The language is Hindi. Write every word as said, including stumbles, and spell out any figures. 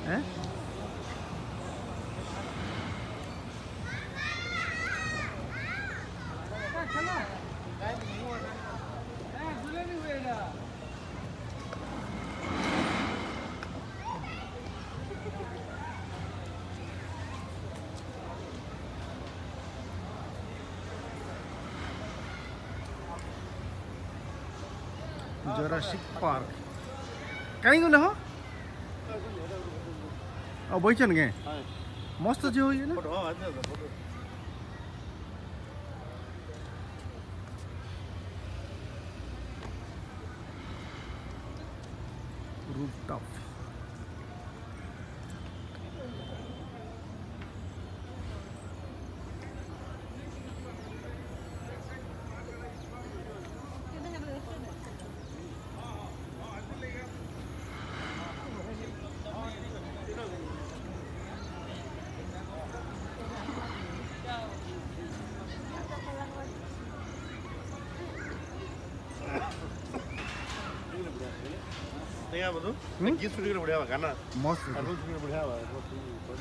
हैं? जुरासिक पार्क कहीं गले हो अब बैठन गे मस्त जो हो ना रूफटॉप नहीं आ बदू गीत सुनी कर बढ़िया गाना मस्त सुनी बढ़िया